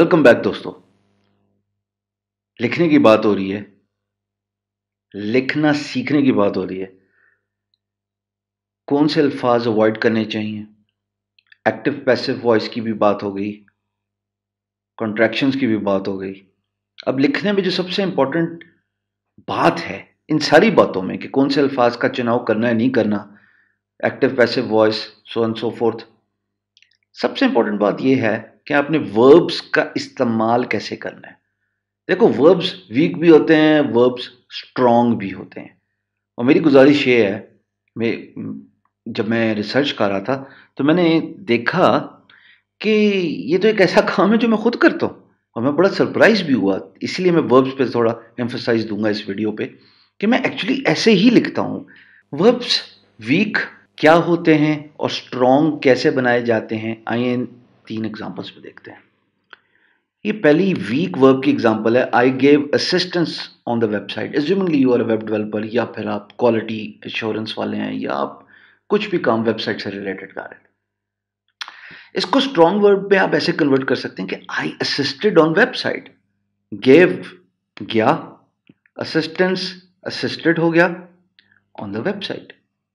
Welcome back दोस्तों। लिखने की बात हो रही है, लिखना सीखने की बात हो रही है। कौन से अल्फाज अवॉइड करने चाहिए, एक्टिव पैसिव वॉइस की भी बात हो गई, कॉन्ट्रैक्शंस की भी बात हो गई। अब लिखने में जो सबसे इंपॉर्टेंट बात है इन सारी बातों में कि कौन से अल्फाज का चुनाव करना है नहीं करना, active passive voice, so and so fourth, सबसे इंपॉर्टेंट बात यह है कि आपने वर्ब्स का इस्तेमाल कैसे करना है। देखो, वर्ब्स वीक भी होते हैं, वर्ब्स स्ट्रॉन्ग भी होते हैं। और मेरी गुजारिश ये है, जब मैं रिसर्च कर रहा था तो मैंने देखा कि ये तो एक ऐसा काम है जो मैं खुद करता हूँ और मैं बड़ा सरप्राइज भी हुआ। इसलिए मैं वर्ब्स पे थोड़ा एम्फसाइज दूंगा इस वीडियो पे कि मैं एक्चुअली ऐसे ही लिखता हूँ। वर्ब्स वीक क्या होते हैं और स्ट्रॉन्ग कैसे बनाए जाते हैं, आइए इन 3 एग्जांपल्स पे देखते हैं। ये पहली वीक वर्ब की एग्जांपल है, I gave assistance on the website. Assumingly you are a web developer, या फिर आप क्वालिटी एश्योरेंस वाले हैं, या आप कुछ भी काम वेबसाइट से रिलेटेड कर रहे हैं। इसको स्ट्रॉन्ग वर्ब में आप ऐसे कन्वर्ट कर सकते हैं कि I assisted on website. Gave गया, असिस्टेंस असिस्टेड हो गया ऑन द वेबसाइट।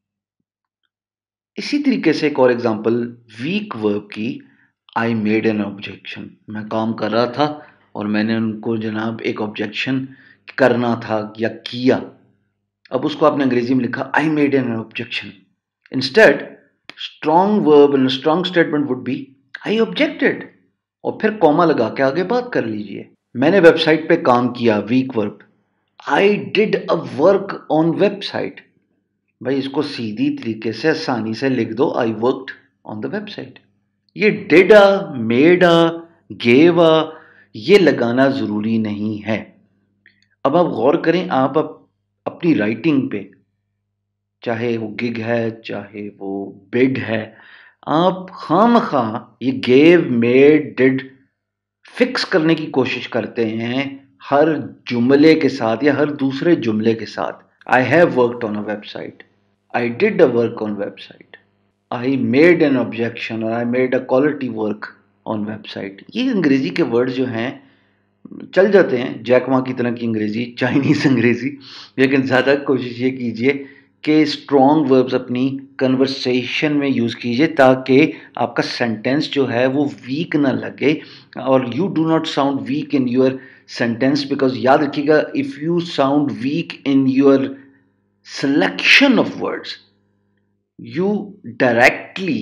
इसी तरीके से एक और एग्जांपल वीक वर्ब की, आई मेड एन ऑब्जेक्शन। मैं काम कर रहा था और मैंने उनको जनाब एक ऑब्जेक्शन करना था या किया। अब उसको आपने अंग्रेजी में लिखा I made an objection. Instead strong verb in strong statement would be I objected, और फिर कॉमा लगा के आगे बात कर लीजिए। मैंने वेबसाइट पे काम किया, weak verb, I did a work on website. भाई इसको सीधी तरीके से आसानी से लिख दो, I worked on the website. ये did a, made a, gave a, ये लगाना जरूरी नहीं है। अब आप गौर करें, आप अपनी राइटिंग पे, चाहे वो गिग है चाहे वो बिड है, आप खामखा ये गेव मेड डिड फिक्स करने की कोशिश करते हैं हर जुमले के साथ या हर दूसरे जुमले के साथ। I have worked on a website, I did a work on website, I made an objection और I made a quality work on website. ये अंग्रेजी के वर्ड जो हैं चल जाते हैं, जैक मा की तरह की अंग्रेजी, चाइनीज अंग्रेजी, लेकिन ज़्यादा कोशिश ये कीजिए कि स्ट्रॉन्ग वर्ब्स अपनी कन्वर्सेशन में यूज़ कीजिए ताकि आपका सेंटेंस जो है वो वीक ना लगे। और you do not sound weak in your sentence, because याद रखिएगा, if you sound weak in your selection of words, you directly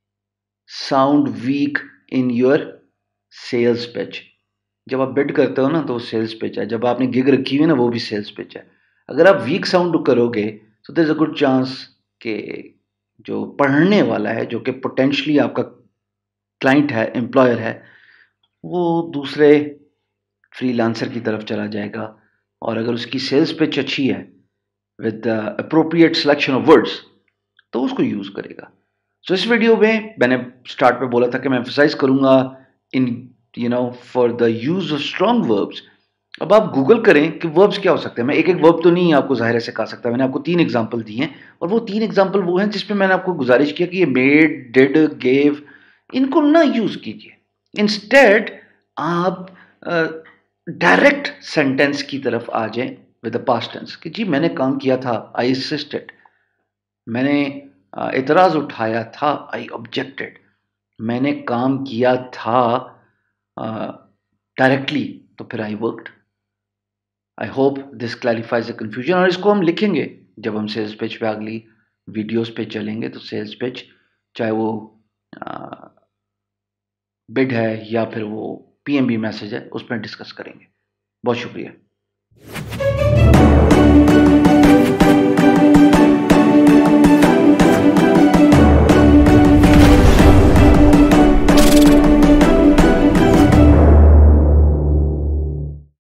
sound weak in your sales pitch. जब आप बिड करते हो ना तो सेल्स पिच है, जब आपने गिग रखी हुई है ना वो भी सेल्स पिच है। अगर आप वीक साउंड करोगे तो there is a good chance कि जो पढ़ने वाला है, जो कि पोटेंशियली आपका क्लाइंट है, एम्प्लॉयर है, वो दूसरे फ्रीलांसर की तरफ चला जाएगा। और अगर उसकी सेल्स पिच अच्छी है with appropriate selection of words तो उसको यूज करेगा। सो इस वीडियो में मैंने स्टार्ट पे बोला था कि मैं एम्फसाइज करूंगा in for the use of strong verbs. अब आप गूगल करें कि वर्ब्स क्या हो सकते हैं। मैं एक एक वर्ब तो नहीं आपको जाहिर से सिखा सकता, मैंने आपको 3 एग्जांपल दिए हैं और वो 3 एग्जांपल वो हैं जिसपे मैंने आपको गुजारिश किया कि ये मेड, डिड, गेव, इनको ना यूज कीजिए। इंस्टेड आप डायरेक्ट सेंटेंस की तरफ आ जाएं विद द पास्ट टेंस कि जी मैंने काम किया था, आई असिस्टेड, मैंने इतराज उठाया था, आई ऑब्जेक्टेड, मैंने काम किया था डायरेक्टली तो फिर I worked. I hope this clarifies the confusion. और इसको हम लिखेंगे जब हम सेल्स पेज पे अगली वीडियोस पे चलेंगे तो सेल्स पेज, चाहे वो बिड है या फिर वो पीएमबी मैसेज है, उस पर डिस्कस करेंगे। बहुत शुक्रिया।